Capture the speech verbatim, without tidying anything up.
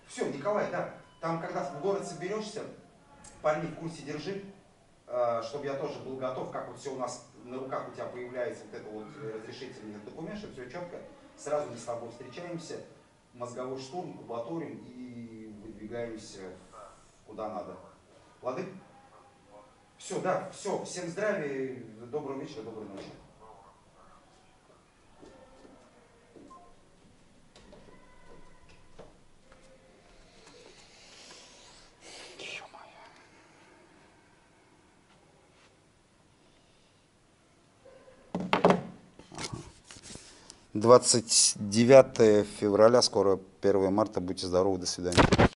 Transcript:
Все, Николай, да. Там, когда в город соберешься, парни в курсе держи, э, чтобы я тоже был готов, как вот все у нас на руках у тебя появляется вот это вот разрешительный документ, чтобы все четко. Сразу мы с тобой встречаемся, мозговой штурм, кубаторим и выдвигаемся куда надо. Лады? Все, да, все. Всем здравия, доброго вечера, доброй ночи. двадцать девятое февраля, скоро первое марта. Будьте здоровы, до свидания.